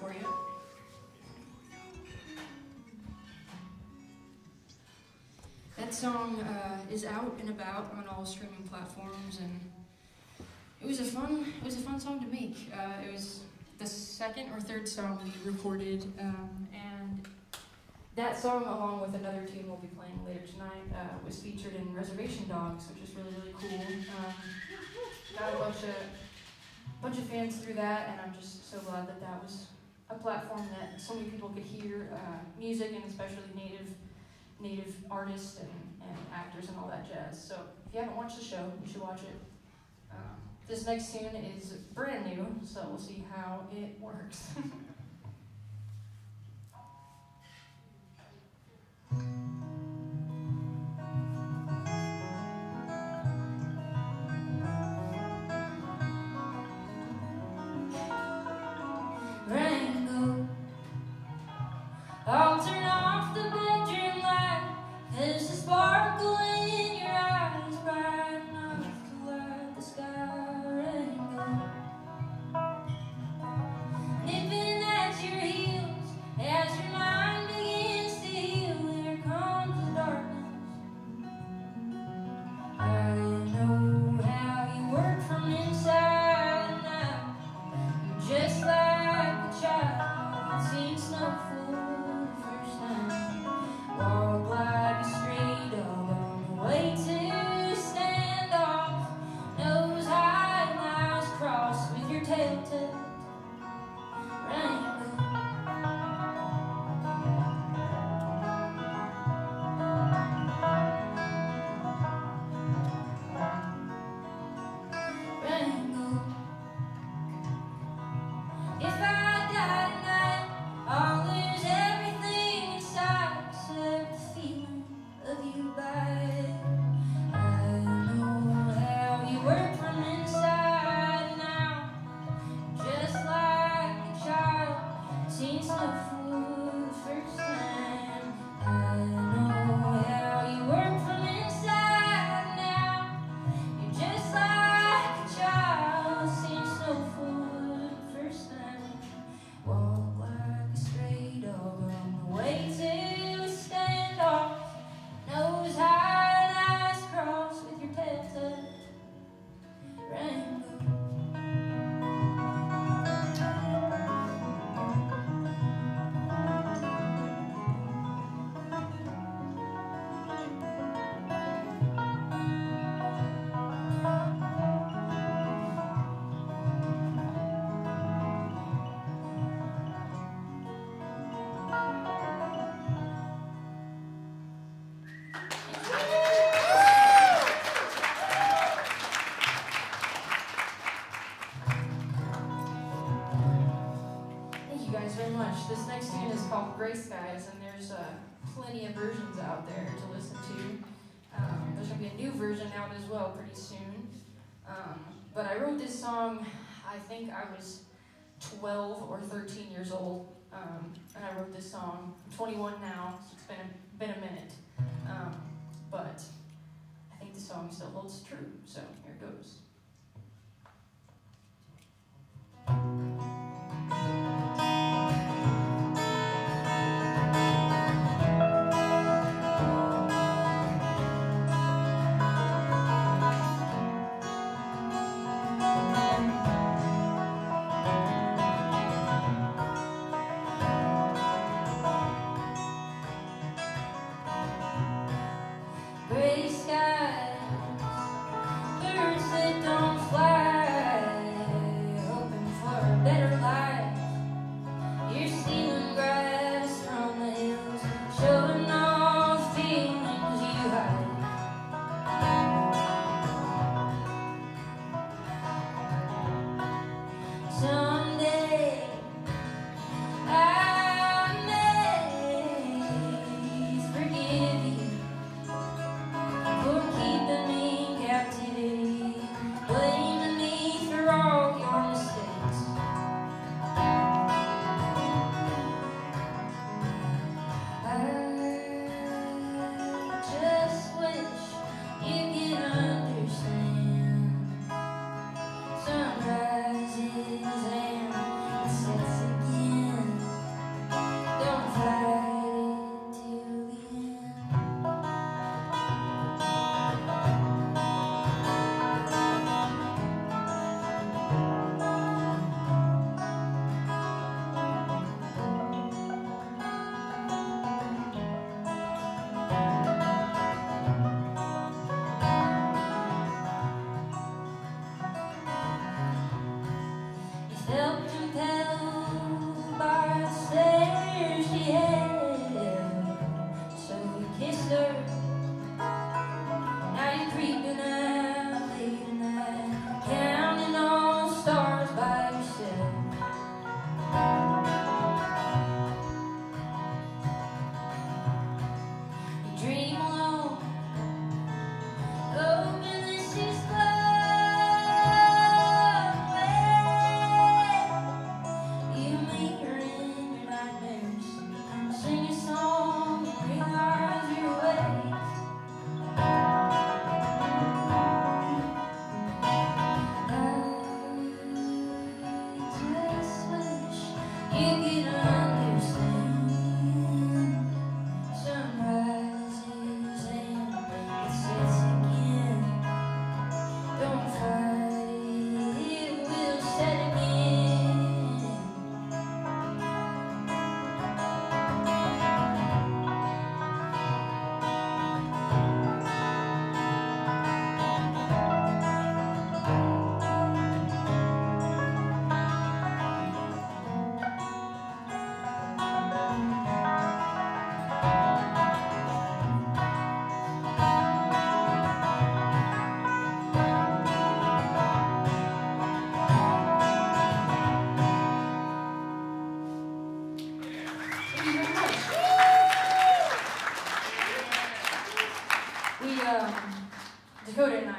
for you. That song is out and about on all streaming platforms, and it was a fun song to make. It was the second or third song we recorded, and that song, along with another tune we'll be playing later tonight, was featured in Reservation Dogs, which is really, really cool. Got a bunch of fans through that, and I'm just so glad that that was a platform that so many people could hear music, and especially native artists and actors and all that jazz. So if you haven't watched the show, you should watch it. This next tune is brand new, so we'll see how it works. I'll turn off the bedroom light. There's a sparkle in your eyes, bright enough to light the sky rainbow. Nipping at your heels as your mind begins to heal. Here comes the darkness. I know how you work from inside and out. You're just like a child, seen snowfall. Walk like a stray dog on the way to stand off. Nose high, miles crossed with your tail tucked. Rainbow. Rainbow. If I die tonight, I'll lose everything inside. The feeling of you by. I know how you work from inside and out. Just like a child, seen snow for the first time. I know how you work from inside and out. You're just like a child, seen snow for the first time. Walk like a stray dog on the way to stand off. Nose high and eyes crossed with your tail tucked. Rainbow. Very much. This next tune is called Gray Skies, and there's plenty of versions out there to listen to. There's going to be a new version out as well pretty soon. But I wrote this song, I think I was 12 or 13 years old, and I wrote this song. I'm 21 now, so it's been a minute. But I think the song still holds true, so here it goes. Gray skies, birds that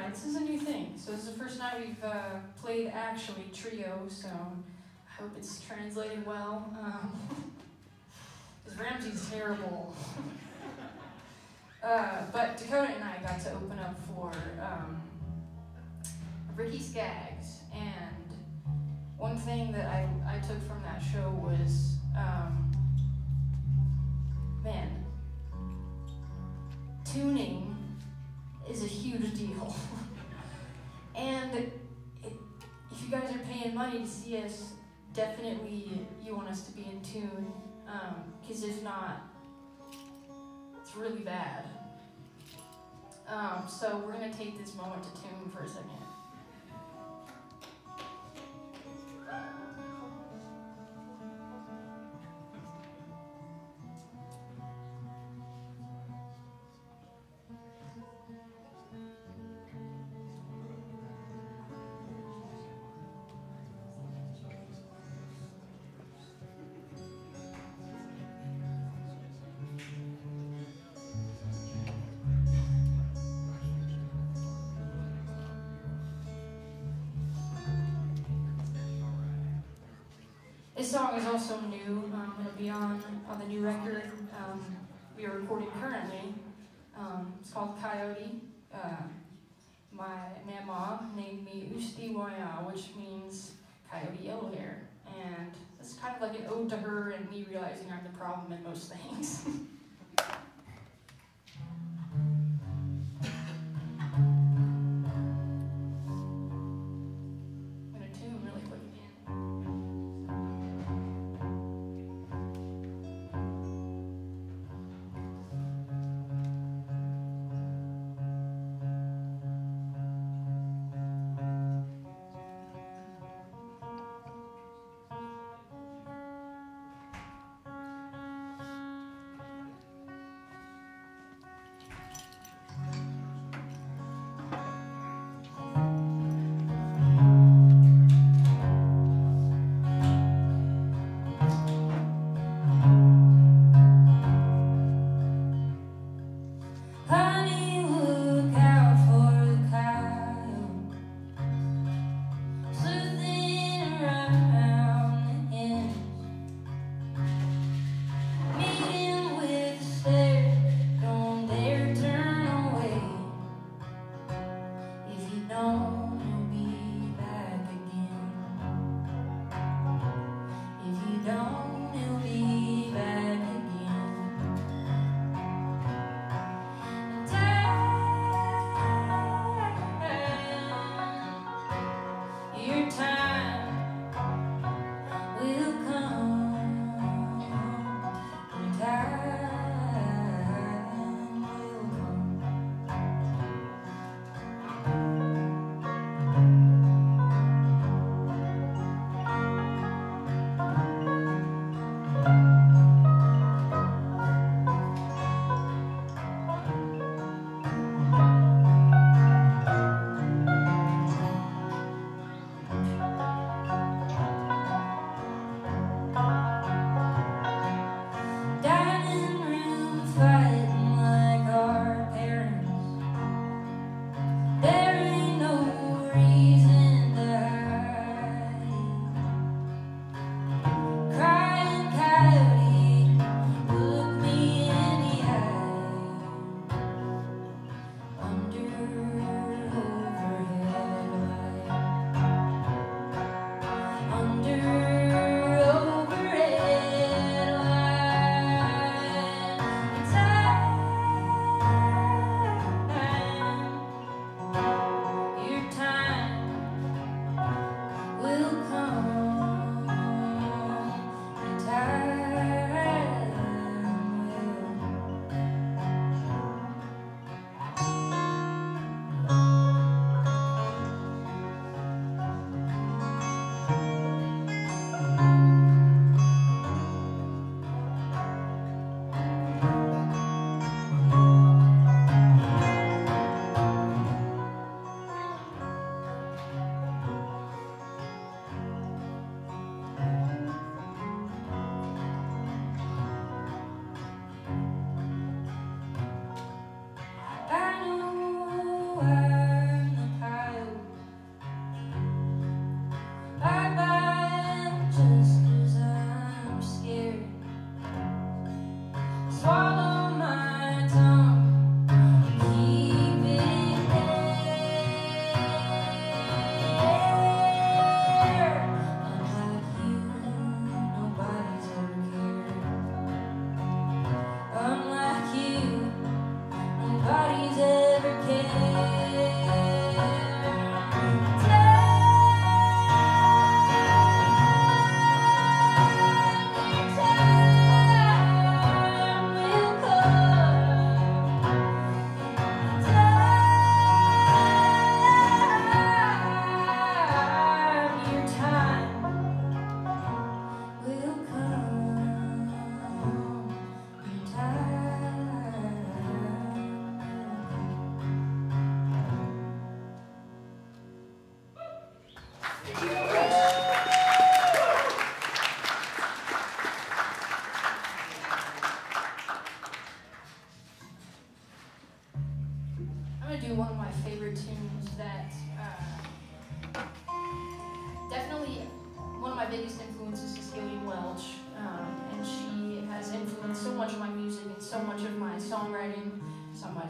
night. This is a new thing. So this is the first night we've played actually trio, so I hope it's translating well. Because Ramsey's terrible. But Dakota and I got to open up for Ricky Skaggs, and one thing that I took from that show was, man, tuning is a huge deal. And if you guys are paying money to see us, definitely you want us to be in tune, because if not, it's really bad. So we're going to take this moment to tune for a second. This song is also new. It'll be on the new record we are recording currently. It's called Coyote. My mama named me Ustiwaya, which means coyote yellow hair. And it's kind of like an ode to her and me realizing I'm the problem in most things.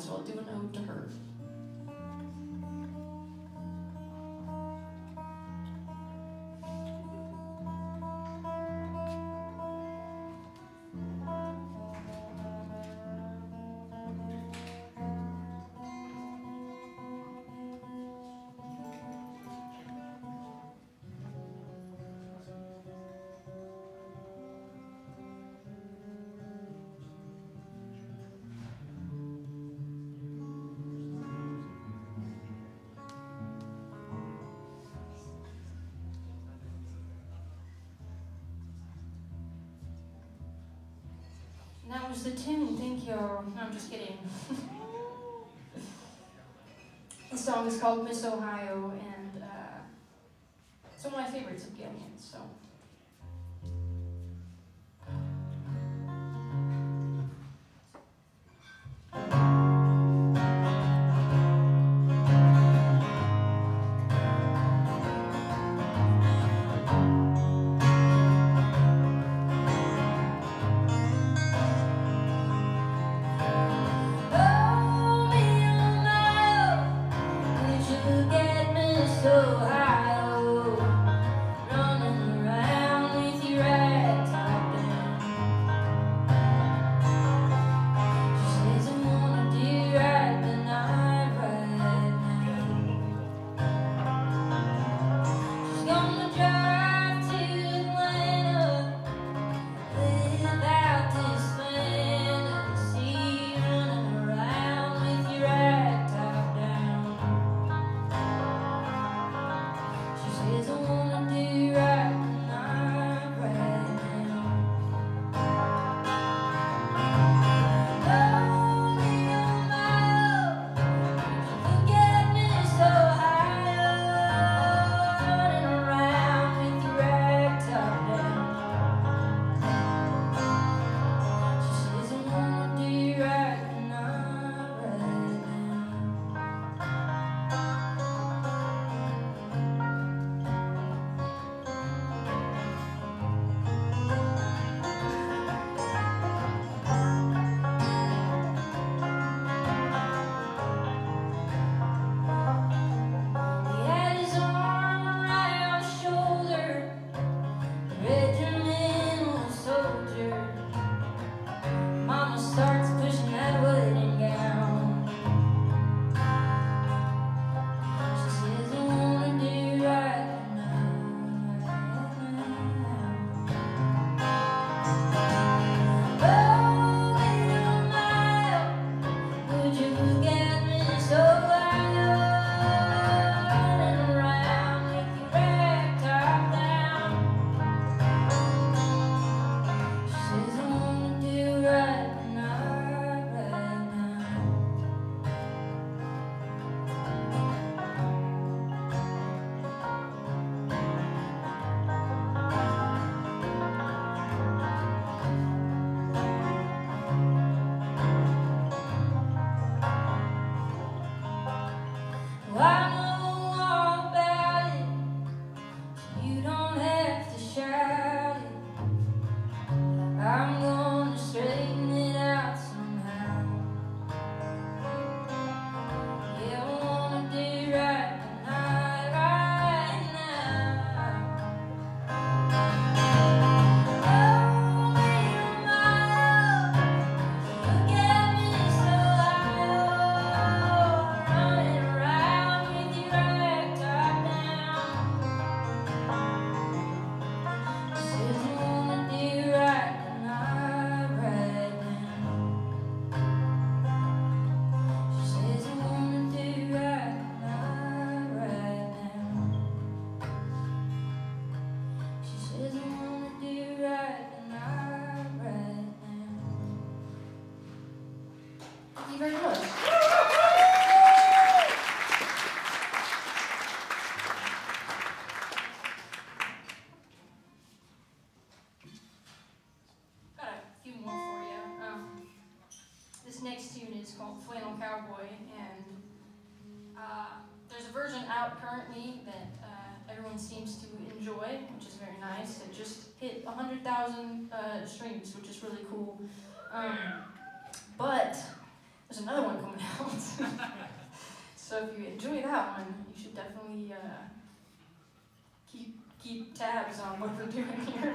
might as well do an ode to her. That was the tune, thank you. No, I'm just kidding. The song is called Miss Ohio, and it's one of my favorites of Gillian's, so. very much. Got a few more for you. This next tune is called Flannel Cowboy, and there's a version out currently that everyone seems to enjoy, which is very nice. It just hit 100,000 streams, which is really cool. But there's another one coming out. So if you enjoy that one, you should definitely keep tabs on what we're doing here.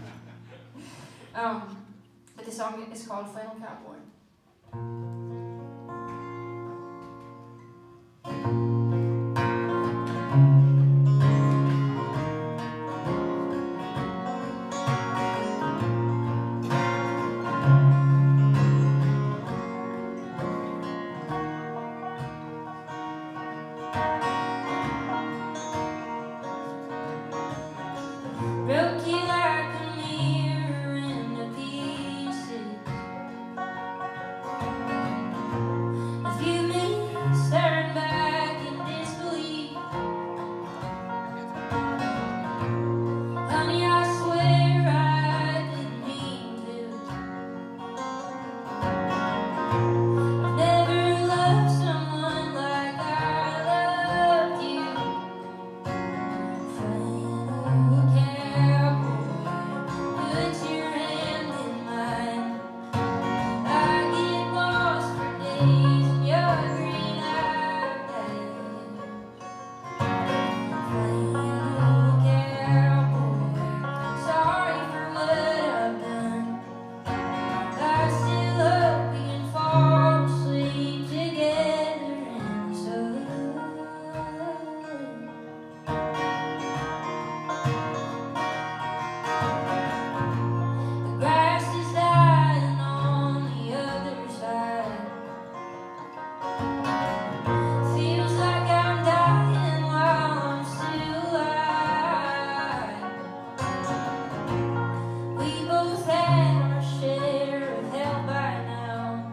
But the song is called Flannel Cowboy. Broke you like a mirror into pieces. A few minutes turned back in disbelief. Honey, I swear I didn't mean to. I've never loved someone like I loved you. Flannel cowboy, put your hand in mine. I get lost for days in your green eyes. Flannel cowboy, sorry for what I've done. I still hope we can fall asleep together in the sun. The grass is dying on the other side. Feels like I'm dying while I'm still alive. We both had our share of hell by now.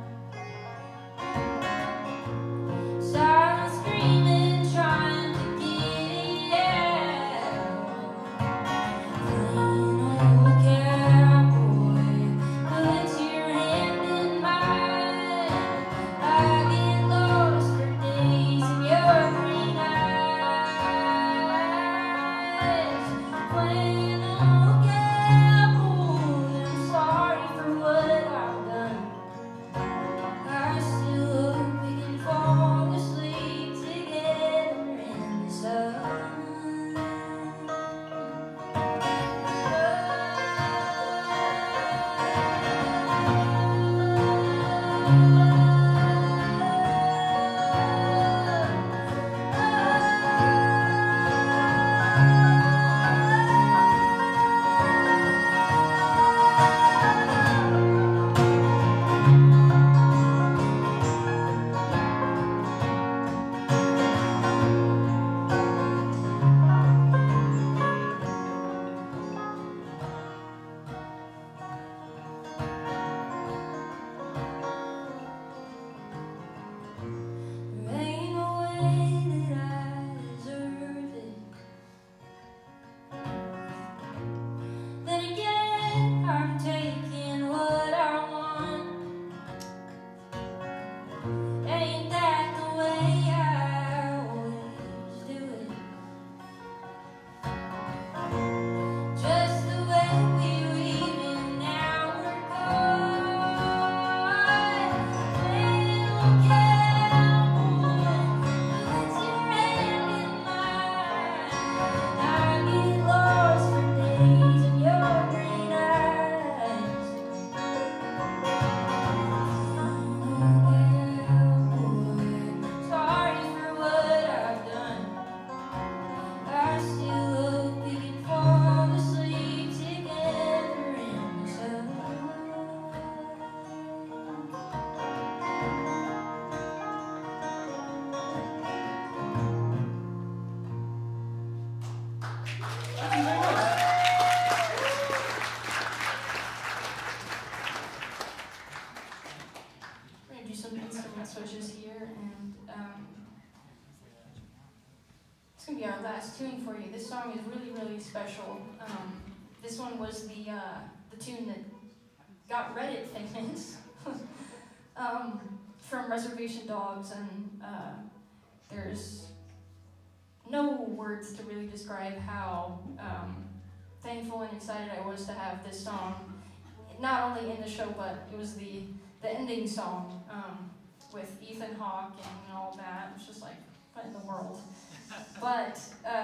Silent screaming, trying to get it out. Flannel cowboy, put your hand in mine. I get lost for days in your green eyes. Flannel cowboy, I'm sorry for what I've done. I still hope we can fall asleep together in the sun. There ain't no way that I deserve it. Then again, I'm taking what I want. Ain't that the way I always do it? Just the way we were even now we're gone. Flannel cowboy, put your hand in mine. I get lost for days in your green eyes. Flannel cowboy, sorry for what I've done. I still hope we can fall asleep together in the sun. Thank you very much. We're gonna do some instrument switches here, and it's gonna be our last tune for you. This song is really, really special. This one was the tune that got Reddit famous from Reservation Dogs, and there's no words to really describe how thankful and excited I was to have this song, not only in the show, but it was the ending song with Ethan Hawke and all that. It was just like, what in the world? But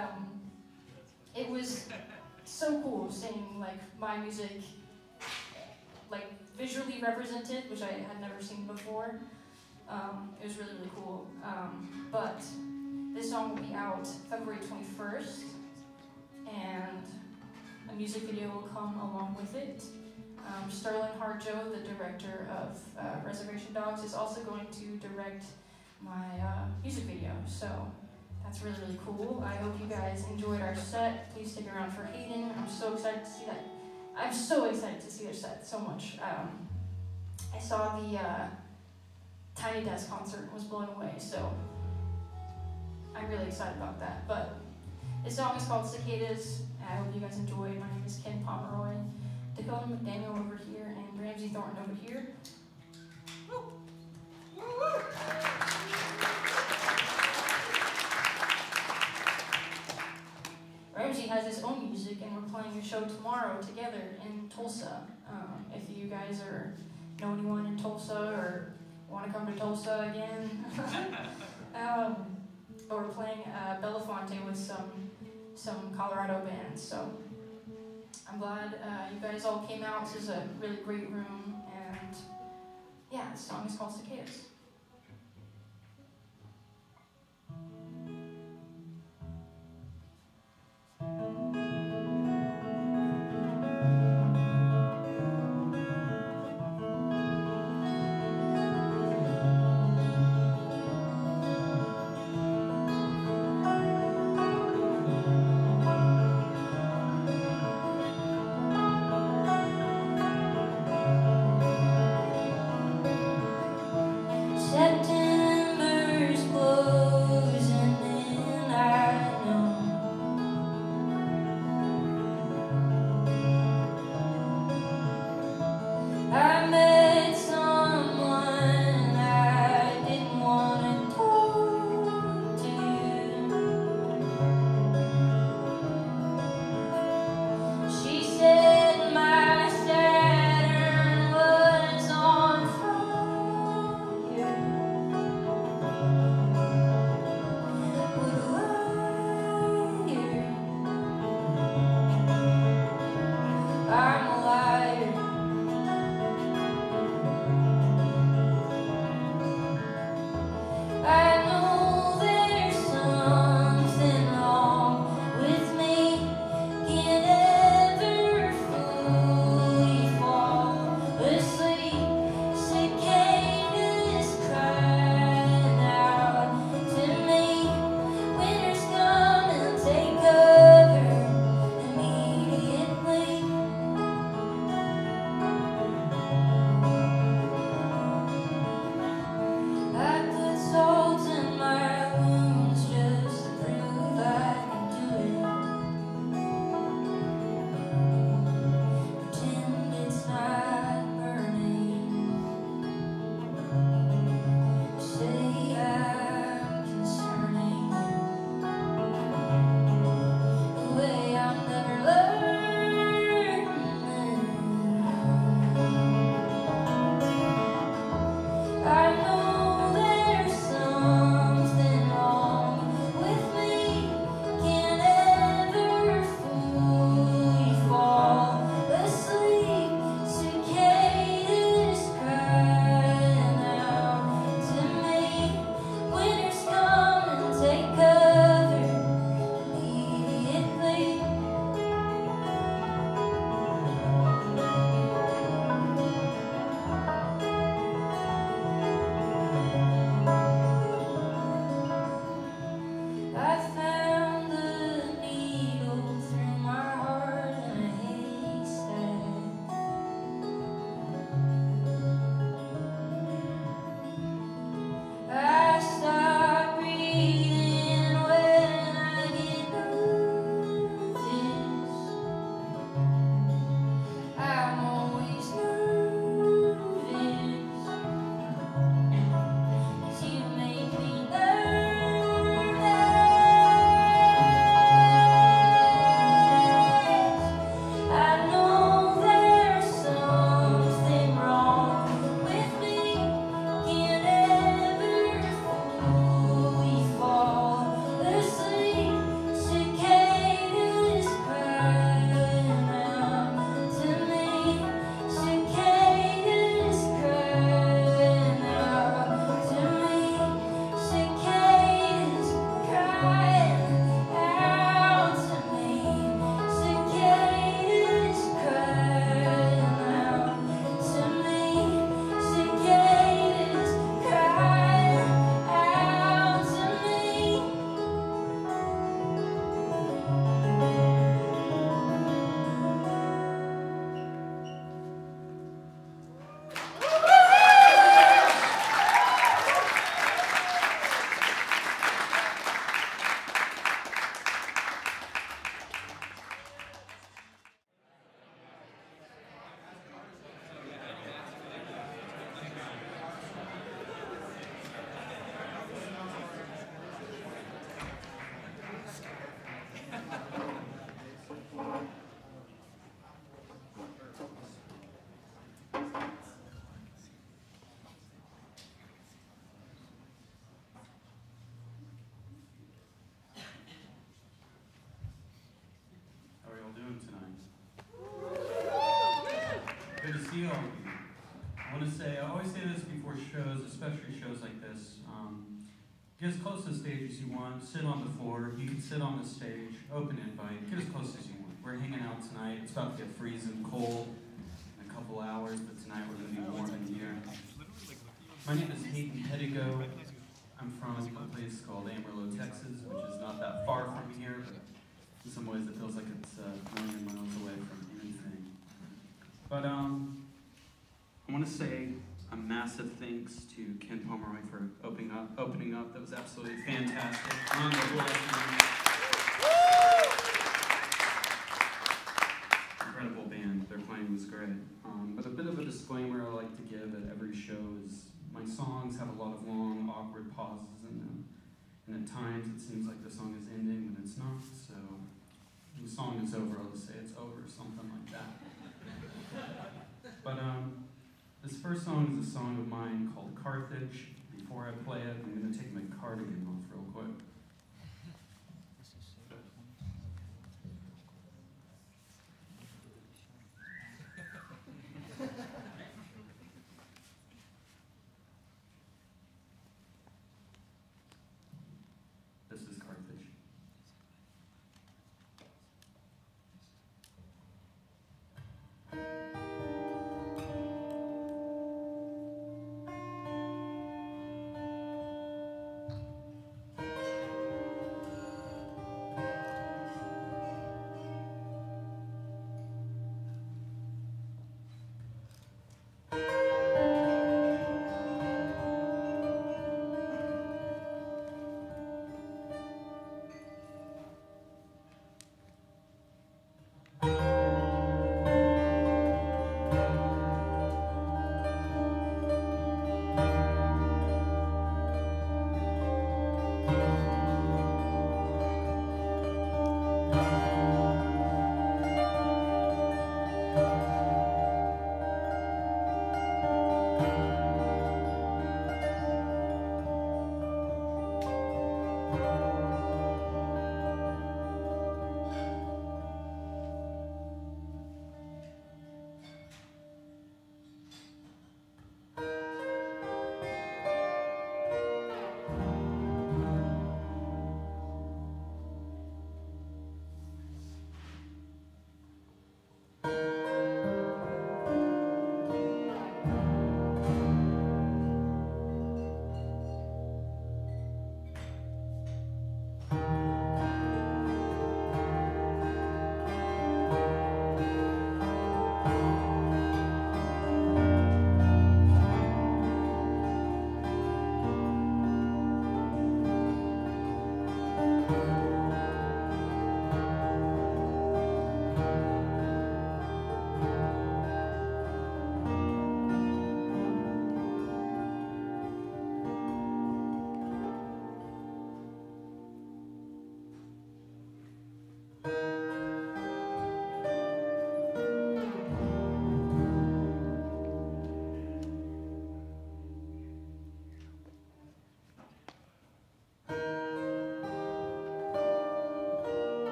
it was so cool seeing like my music like visually represented, which I had never seen before. It was really, really cool. But this song will be out February 21st, and a music video will come along with it. Sterling Harjo, the director of Reservation Dogs, is also going to direct my music video, so that's really, really cool. I hope you guys enjoyed our set. Please stick around for Hayden. I'm so excited to see that. I'm so excited to see their set so much. I saw the Tiny Desk concert and was blown away, so I'm really excited about that. But this song is called Cicadas. I hope you guys enjoy. My name is Ken Pomeroy. Dakota McDaniel over here, and Ramsey Thornton over here. Woo. Woo -woo. Ramsey has his own music, and we're playing a show tomorrow together in Tulsa. If you guys know anyone in Tulsa or want to come to Tulsa again, but we're playing Belafonte with some Colorado bands. So I'm glad you guys all came out. This is a really great room, and yeah, this song is called Cicadas. deal. I want to say, I always say this before shows, especially shows like this. Get as close to the stage as you want, sit on the floor, you can sit on the stage, open invite, get as close as you want. We're hanging out tonight, it's about to get freezing cold in a couple hours, but tonight we're going to be warm in here. My name is Hayden Pedigo. I'm from a place called Amarillo, Texas, which is not that far from here, but in some ways it feels like it's a million miles away from anything. But I want to say a massive thanks to Ken Pomeroy for opening up. That was absolutely fantastic. Round of applause. Incredible band. Their playing was great. But a bit of a disclaimer I like to give at every show is my songs have a lot of long, awkward pauses in them. And at times it seems like the song is ending when it's not. So when the song is over, I'll just say it's over, something like that. But this first song is a song of mine called Carthage. Before I play it, I'm going to take my cardigan off real quick. This is Carthage.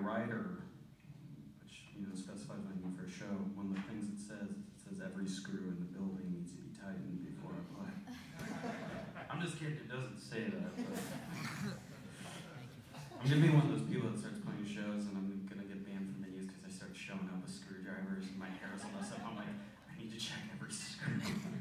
rider, which specifies my need for a show, one of the things it says every screw in the building needs to be tightened before I play. I'm just kidding, it doesn't say that. But I'm gonna be one of those people that starts playing shows and I'm gonna get banned from venues because I start showing up with screwdrivers and my hair is all messed up. I'm like, I need to check every screw.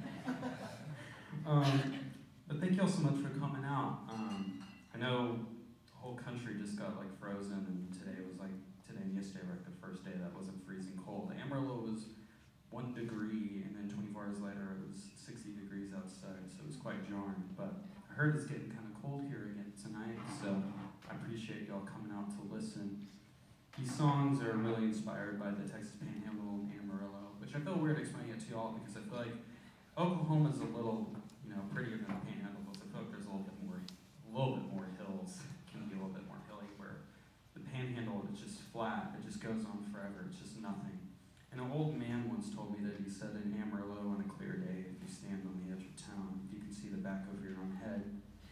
But thank you all so much for coming out. I know the whole country just got like frozen, and today and yesterday were like the first day that wasn't freezing cold. Amarillo was 1 degree, and then 24 hours later it was 60 degrees outside, so it was quite jarring. But I heard it's getting kind of cold here again tonight, so I appreciate y'all coming out to listen. These songs are really inspired by the Texas Panhandle and Amarillo, which I feel weird explaining it to y'all because I feel like Oklahoma's a little, prettier than the Panhandle, because I feel like there's a little bit more hills. It can be a little bit more hilly, where the Panhandle is just flat. It just goes on forever. It's just nothing. And an old man once told me that he said in Amarillo on a clear day, if you stand on the edge of town, you can see the back of your own head.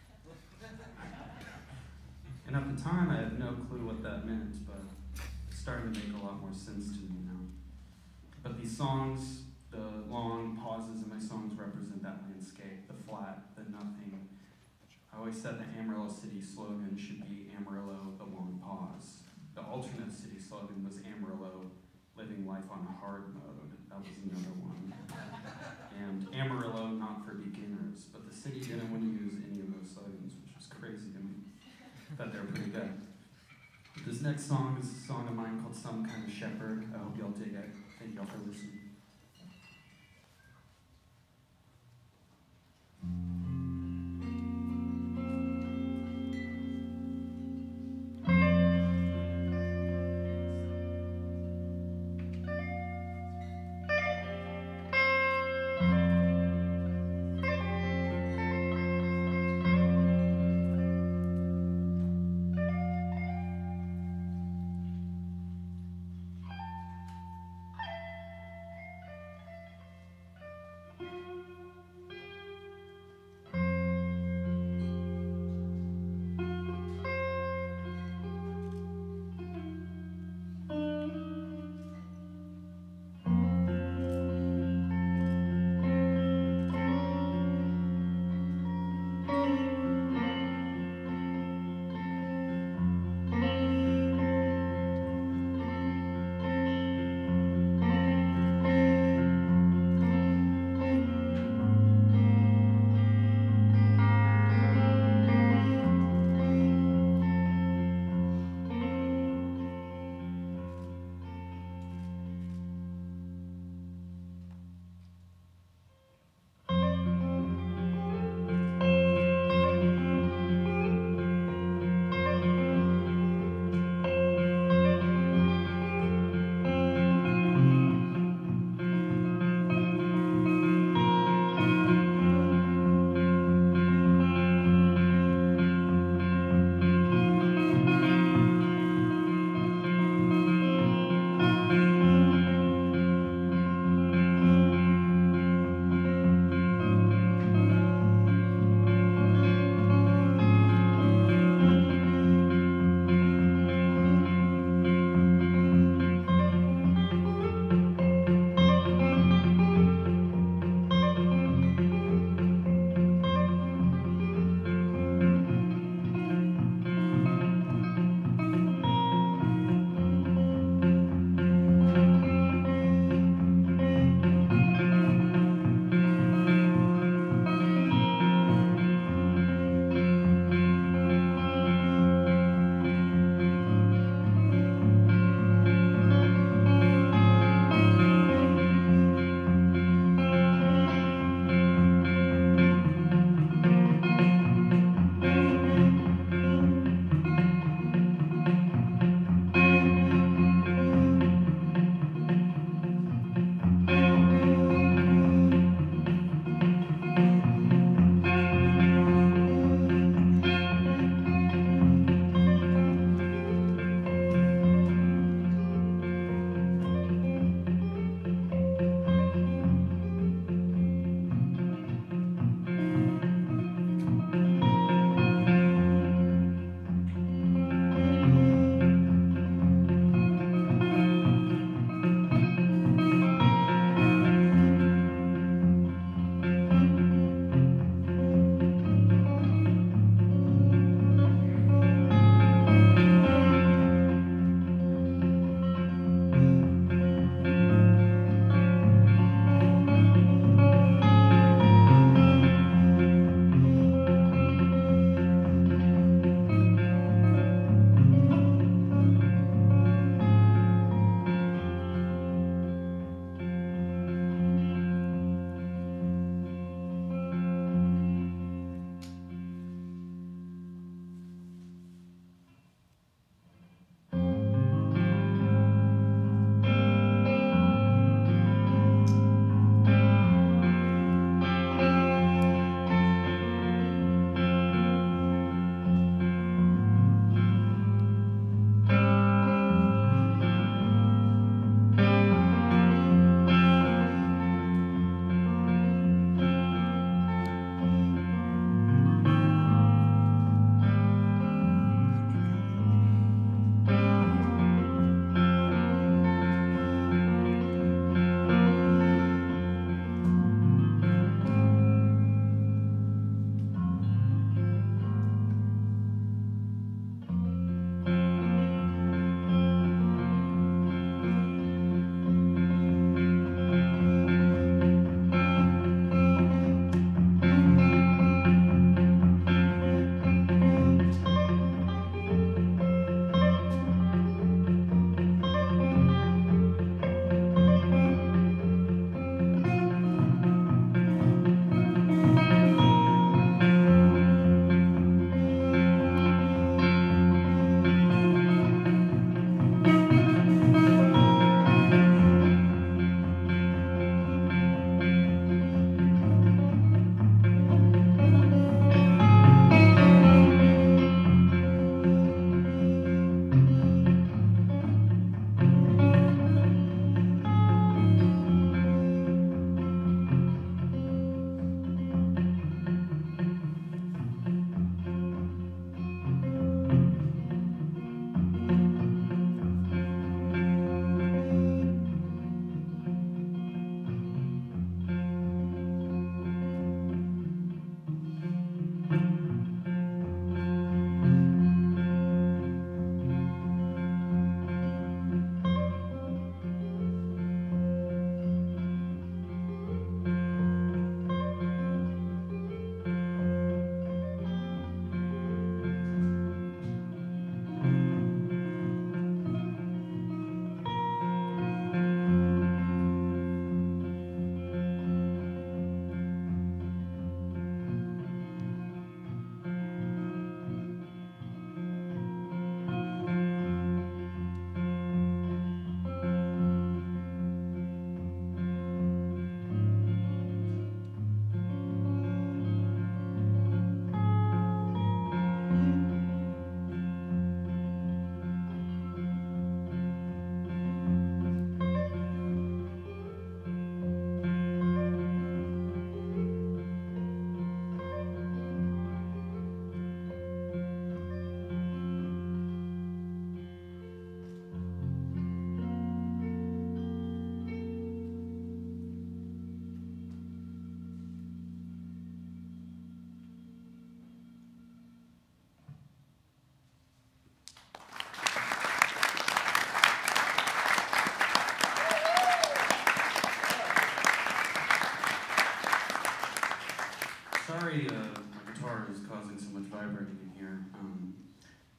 And at the time, I had no clue what that meant, but it's starting to make a lot more sense to me now. But these songs, the long pauses in my songs represent that landscape, the flat, the nothing. I always said the Amarillo city slogan should be Amarillo, the long pause. The alternate city slogan was Amarillo, living life on hard mode. That was another one. And Amarillo, not for beginners. But the city didn't want to use any of those slogans, which was crazy to me. Thought they were pretty good. This next song is a song of mine called Some Kind of Shepherd. I hope y'all dig it. Thank y'all for listening.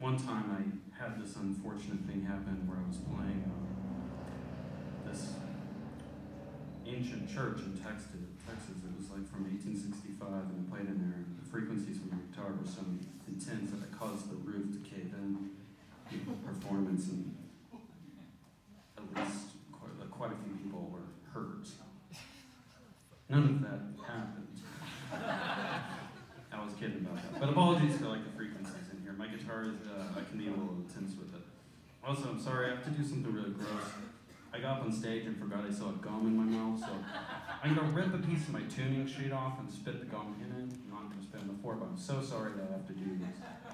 one time I had this unfortunate thing happen where I was playing this ancient church in Texas. It was like from 1865, and I played in there, and the frequencies from the guitar were so intense that it caused the roof to cave in. Performance, and at least quite a few people were hurt. None of that happened. I was kidding about that. But apologies for like the frequencies in here. My guitar is, I can be a little intense with it. Also, I'm sorry, I have to do something really gross. I got up on stage and forgot I still had gum in my mouth, so I'm gonna rip a piece of my tuning sheet off and spit the gum in it. I'm not gonna spit on the floor, but I'm so sorry that I have to do this.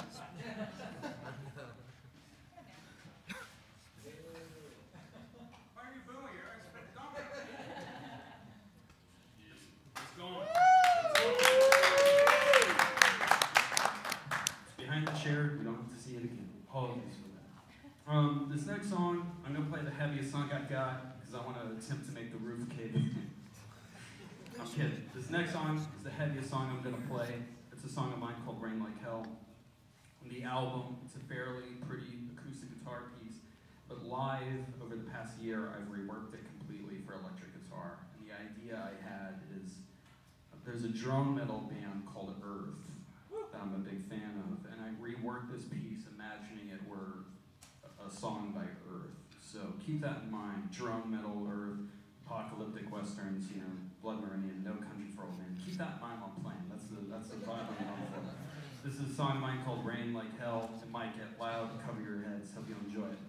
Behind the chair, we don't have to see it again. Apologies for that. This next song, I'm going to play the heaviest song I got because I want to attempt to make the roof cave in. I'm kidding. This next song is the heaviest song I'm going to play. It's a song of mine called Rain Like Hell. On the album, it's a fairly pretty acoustic guitar piece, but live over the past year, I've reworked it completely for electric guitar. And the idea I had is there's a drone metal band called Earth that I'm a big fan of, and I reworked this piece imagining it were a song by Earth. So keep that in mind. Drone metal, Earth, apocalyptic westerns, you know, Blood Meridian, No Country for Old Men. Keep that in mind while playing. That's the vibe I'm going for. This is a song of mine called Rain Like Hell. It might get loud, cover your heads. Hope you enjoy it.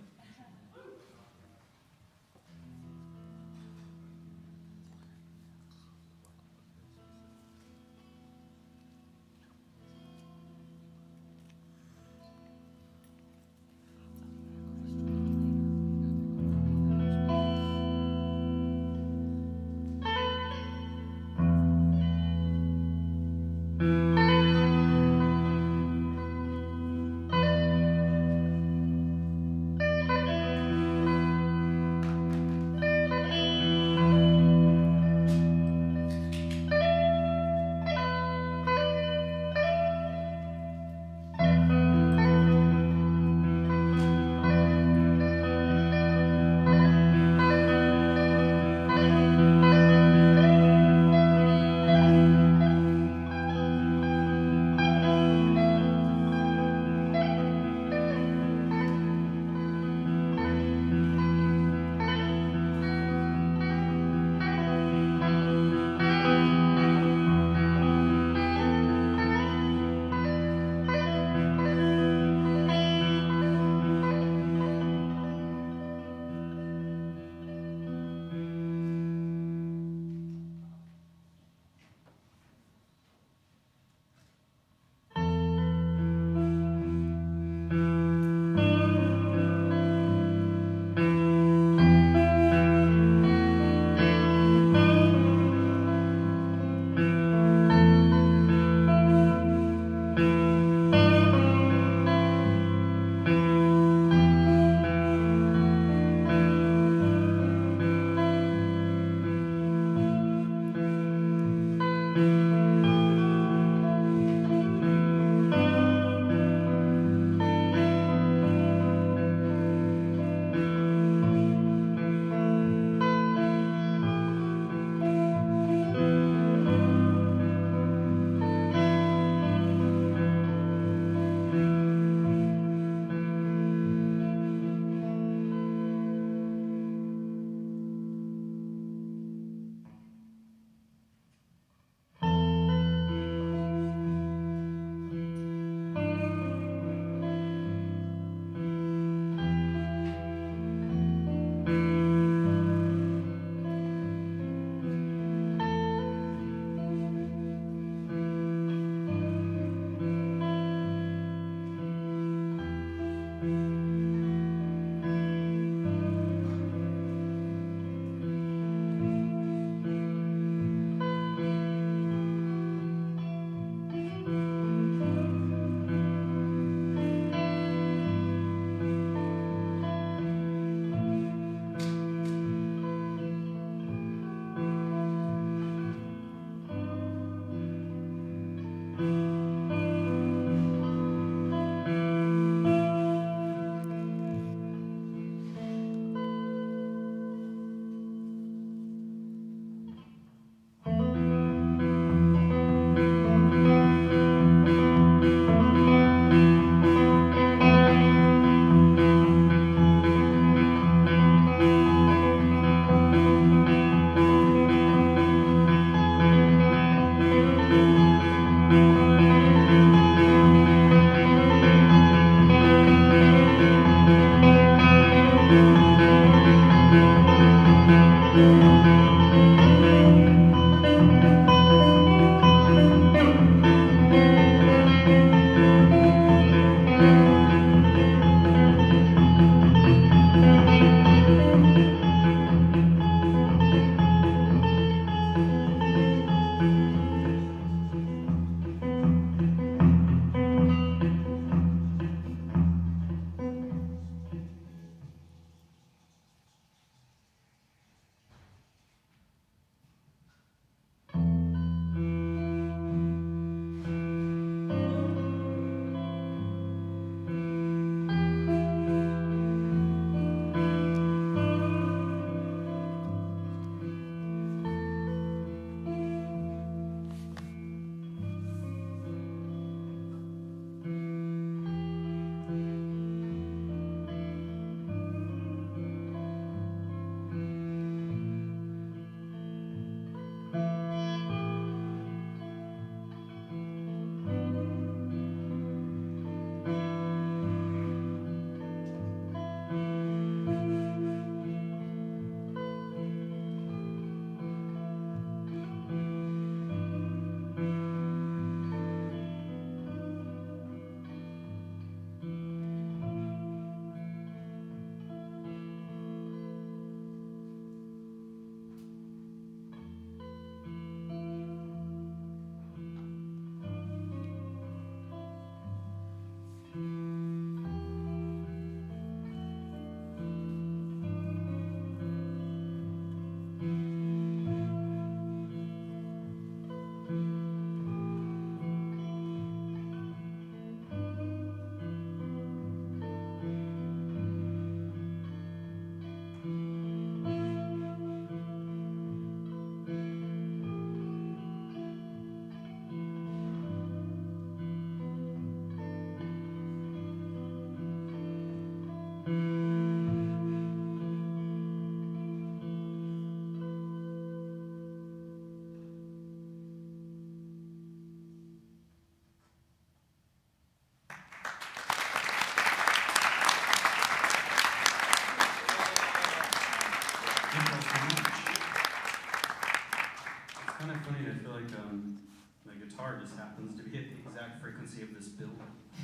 occupancy of this building.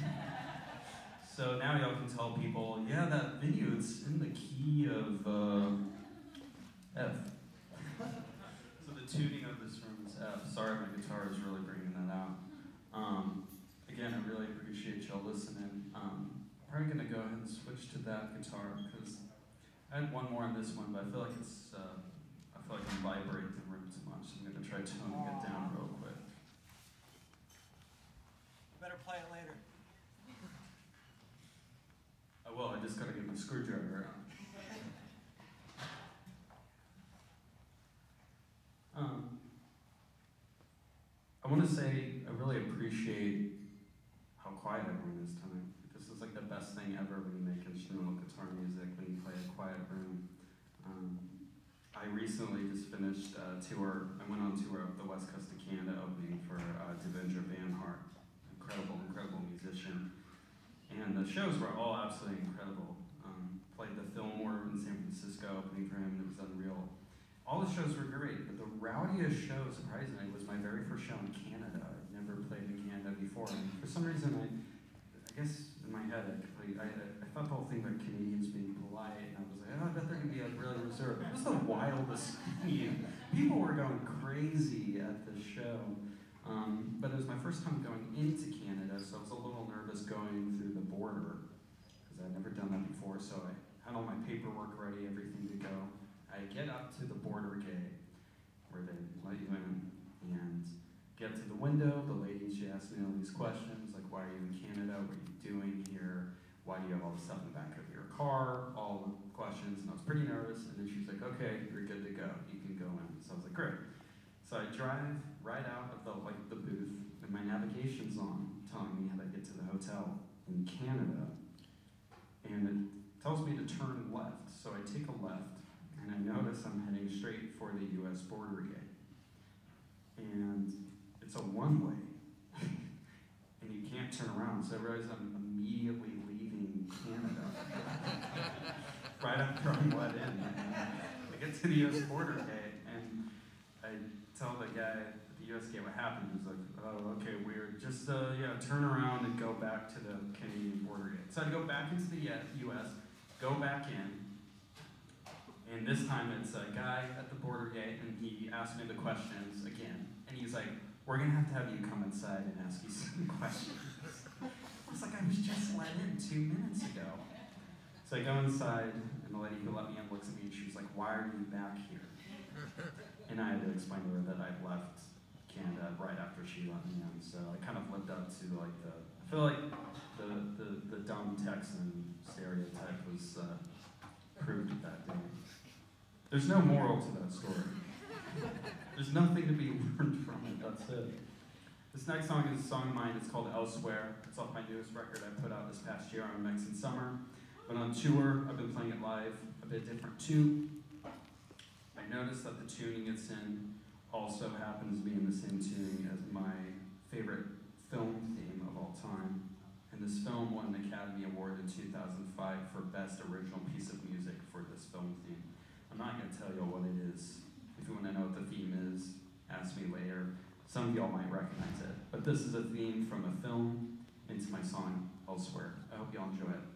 So now y'all can tell people, yeah, that video, it's in the key of F. So the tuning of this room is F. Sorry, my guitar is really bringing that out. Again, I really appreciate y'all listening. Probably gonna go ahead and switch to that guitar because I had one more on this one, but I feel like it's, I feel like I vibrate the room too much. So I'm gonna try toning it down real quick. Better play it later. I will, I just gotta get my screwdriver out. I want to say I really appreciate how quiet everyone is tonight. This is like the best thing ever when you make instrumental guitar music, when you play a quiet room. I recently just finished a tour. I went on tour up the west coast of Canada opening for Devendra Banhart, incredible musician. And the shows were all absolutely incredible. Played the Fillmore in San Francisco opening for him, and it was unreal. All the shows were great, but the rowdiest show, surprisingly, was my very first show in Canada. I'd never played in Canada before, and for some reason, I guess in my head, I thought the whole thing about Canadians being polite, and I was like, oh, I bet they're gonna be like really reserved. It was the wildest thing. People were going crazy at the show, but it was my first time going into Canada, so I was a little nervous going through the border, because I'd never done that before, so I had all my paperwork ready, everything to go. I get up to the border gate, where they let you in, and get to the window. The lady, she asked me all these questions, like, why are you in Canada? What are you doing here? Why do you have all this stuff in the back of your car? All the questions, and I was pretty nervous, and then she's like, okay, you're good to go. You can go in. So I was like, great. So I drive right out of the booth, and my navigation's on, telling me how to get to the hotel in Canada, and it tells me to turn left. So I take a left, and I notice I'm heading straight for the U.S. border gate. And it's a one-way, and you can't turn around, so I realize I'm immediately leaving Canada. Right after I'm let in. I get to the U.S. border gate, and I tell the guy at the U.S. gate what happened. He's like, oh, okay, weird. Just, turn around and go back to the Canadian border gate. So I go back into the U.S., go back in, and this time it's a guy at the border gate, and he asked me the questions again. And he's like, we're gonna have you come inside and ask you some questions. I was like, I was just let in 2 minutes ago. So I go inside, and the lady who let me in looks at me, and she was like, why are you back here? And I had to explain to her that I'd left Canada right after she let me in. So I kind of lived up to like I feel like the dumb Texan stereotype was proved that day. There's no moral to that story. There's nothing to be learned from it, that's it. This next song is a song of mine, it's called Elsewhere. It's off my newest record I put out this past year on Muxxed Summer. But on tour, I've been playing it live, a bit different too. I noticed that the tuning it's in also happens to be in the same tuning as my favorite film theme of all time. And this film won an Academy Award in 2005 for Best Original Piece of Music for this film theme. I'm not going to tell you what it is. If you want to know what the theme is, ask me later. Some of y'all might recognize it. But this is a theme from a film into my song, Elsewhere. I hope y'all enjoy it.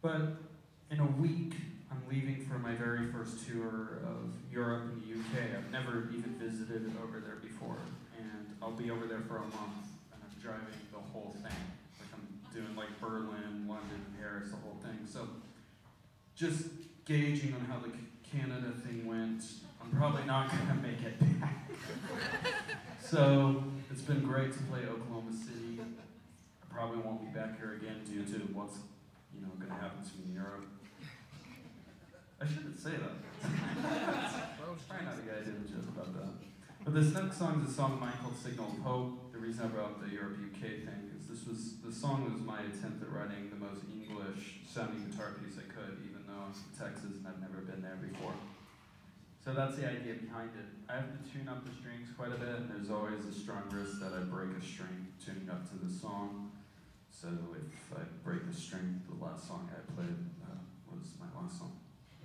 But in a week, I'm leaving for my very first tour of Europe and the UK. I've never even visited over there before, and I'll be over there for a month, and I'm driving the whole thing. Like I'm doing like Berlin, London, Paris, the whole thing. So just gauging on how the Canada thing went, I'm probably not gonna make it back. So it's been great to play Oklahoma City. I probably won't be back here again due to what's gonna happen to me in Europe. I shouldn't say that. Probably not a good idea to joke about that. But this next song is a song of mine called Signal of Hope. The reason I brought up the Europe UK thing is the song was my attempt at writing the most English sounding guitar piece I could, even though I'm from Texas and I've never been there before. So that's the idea behind it. I have to tune up the strings quite a bit, and there's always a strong risk that I break a string tuning up to the song. So if I break the string, the last song I played was my last song.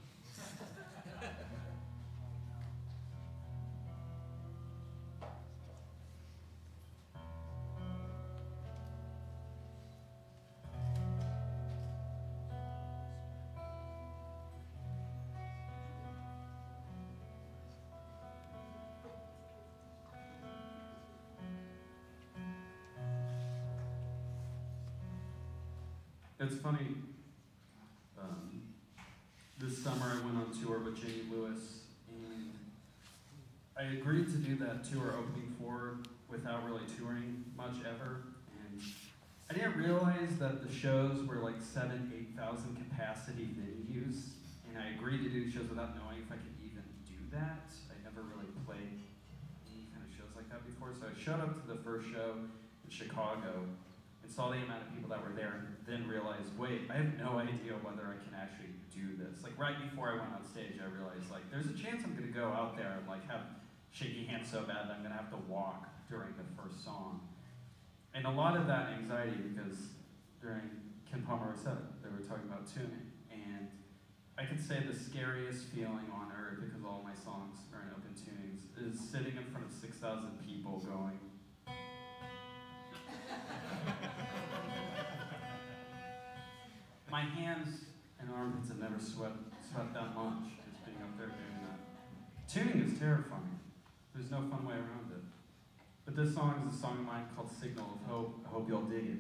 It's funny, this summer I went on tour with Jamie Lewis, and I agreed to do that tour opening for without really touring much ever, and I didn't realize that the shows were like 7,000 to 8,000 capacity venues, and I agreed to do shows without knowing if I could even do that. I never really played any kind of shows like that before, so I showed up to the first show in Chicago, saw the amount of people that were there, and then realized, wait, I have no idea whether I can actually do this. Like right before I went on stage, I realized like there's a chance I'm gonna go out there and like have shaky hands so bad that I'm gonna have to walk during the first song. And a lot of that anxiety, because during Ken Pomeroy Setlist, they were talking about tuning, and I could say the scariest feeling on earth, because all my songs are in open tunings, is sitting in front of 6,000 people going, my hands and armpits have never sweat that much, just being up there doing that. Tuning is terrifying. There's no fun way around it. But this song is a song of mine called Signal of Hope. I hope you'll dig it.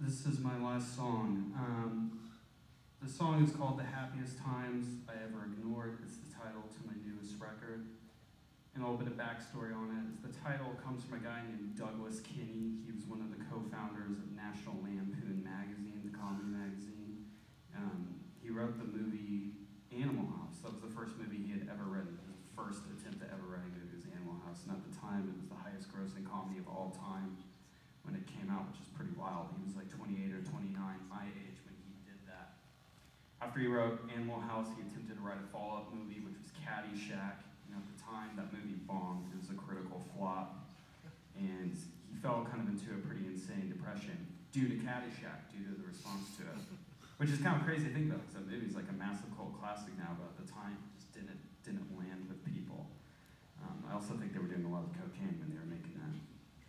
this is my last song. The song is called The Happiest Times I Ever Ignored. It's the title to my newest record. And a little bit of backstory on it is the title comes from a guy named Douglas Kinney. He was one of the co-founders of National Lampoon magazine, the comedy magazine. He wrote the movie Animal House. That was the first movie he had ever written. His first attempt to ever write a movie was Animal House. And at the time, it was the highest grossing comedy of all time when it came out, which is pretty wild. He was like 28 or 29, my age, when he did that. After he wrote Animal House, he attempted to write a follow-up movie, which was Caddyshack. And at the time, that movie bombed. It was a critical flop. And he fell kind of into a pretty insane depression due to Caddyshack, due to the response to it. Which is kind of crazy to think about, because that movie's like a massive cult classic now, but at the time, it just didn't land with people. I also think they were doing a lot of cocaine when they were making that.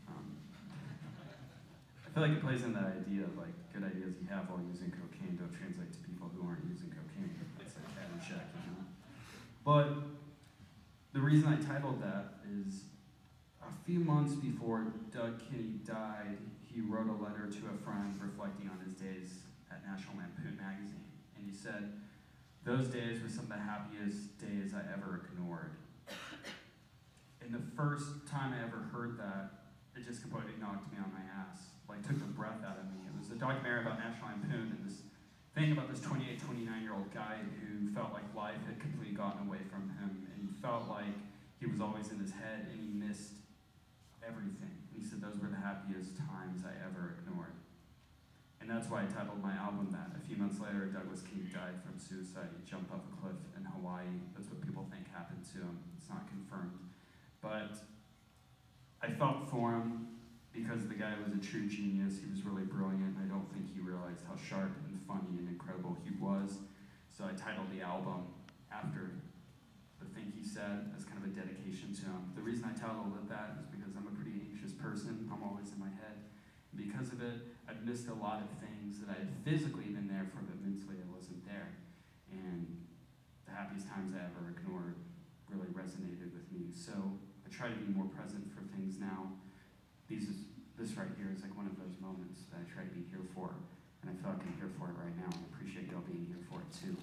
I feel like it plays in that idea of like good ideas you have while using cocaine don't translate to people who aren't using cocaine. It's like Caddyshack, you know? But the reason I titled that is a few months before Doug Kinney died, he wrote a letter to a friend reflecting on his days at National Lampoon magazine. And he said, "Those days were some of the happiest days I ever ignored." And the first time I ever heard that, it just completely knocked me on my ass. Like, took the breath out of me. It was a documentary about National Lampoon and this thing about this 28, 29-year-old guy who felt like life had completely gotten away from him, and he felt like he was always in his head and he missed everything. And he said those were the happiest times I ever ignored. And that's why I titled my album that. A few months later, Douglas Kinney died from suicide. He jumped off a cliff in Hawaii. That's what people think happened to him. It's not confirmed. But I felt for him because the guy was a true genius. He was really brilliant, and I don't think he realized how sharp and funny and incredible he was. So I titled the album after the thing he said as kind of a dedication to him. The reason I titled it that is because I'm a pretty anxious person. I'm always in my head. And because of it, I've missed a lot of things that I had physically been there for, but mentally I wasn't there. And the happiest times I ever ignored really resonated with me. So I try to be more present for things now. This right here is like one of those moments that I try to be here for, and I feel like I'm here for it right now, and I appreciate y'all being here for it too.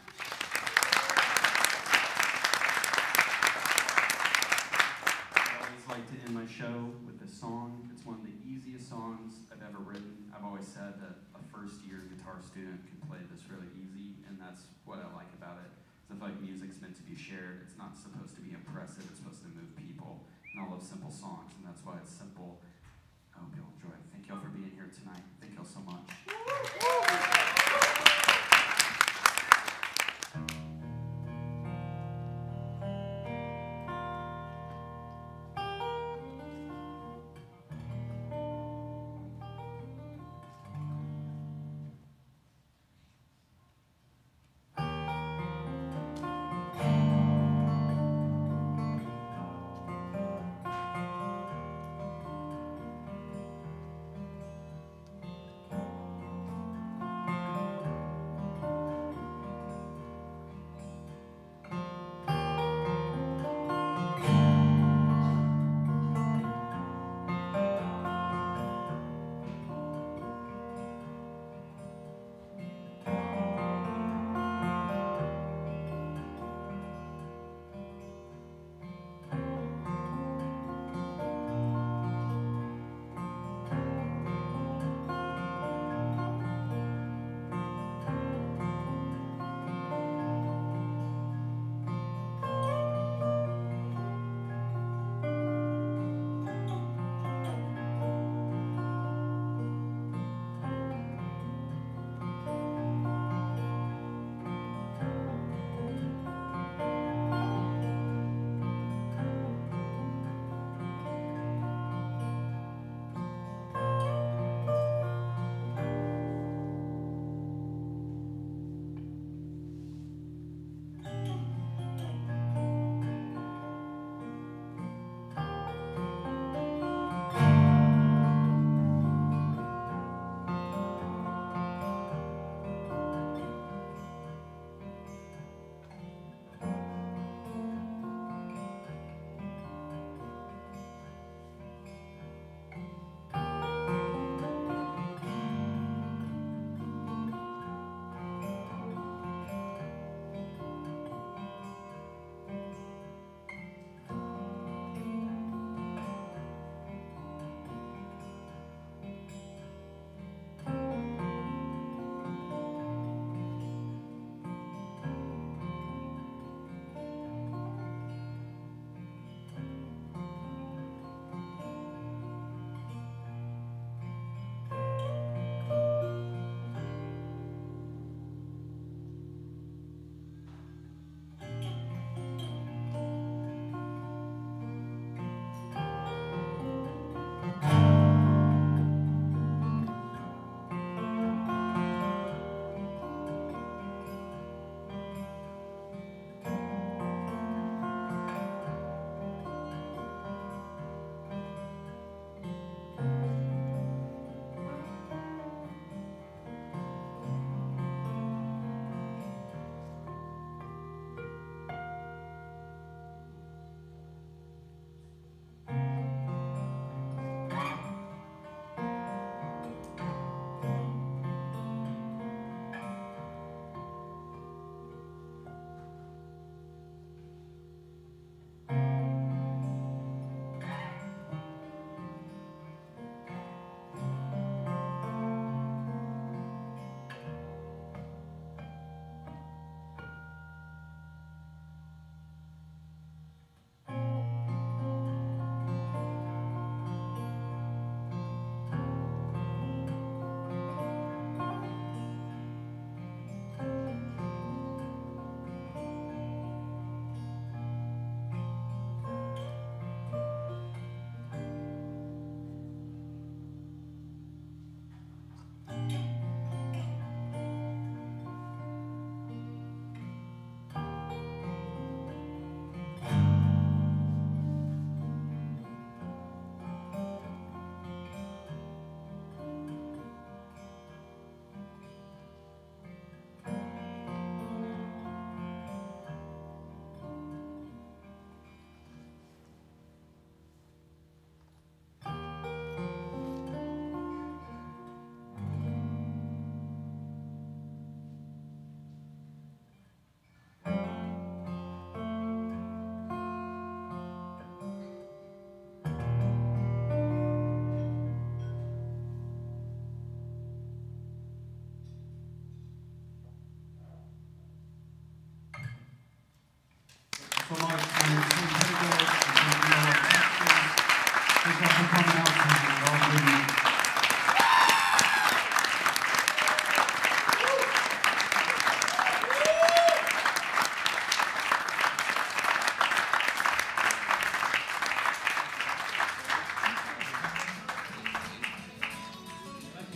I always like to end my show with this song. It's one of the easiest songs I've ever written. I've always said that a first-year guitar student can play this really easy, and that's what I like about it. I feel like music's meant to be shared. It's not supposed to be impressive. It's supposed to move people. And I love simple songs, and that's why it's simple. I hope you'll enjoy it. Thank y'all for being here tonight. Thank y'all so much.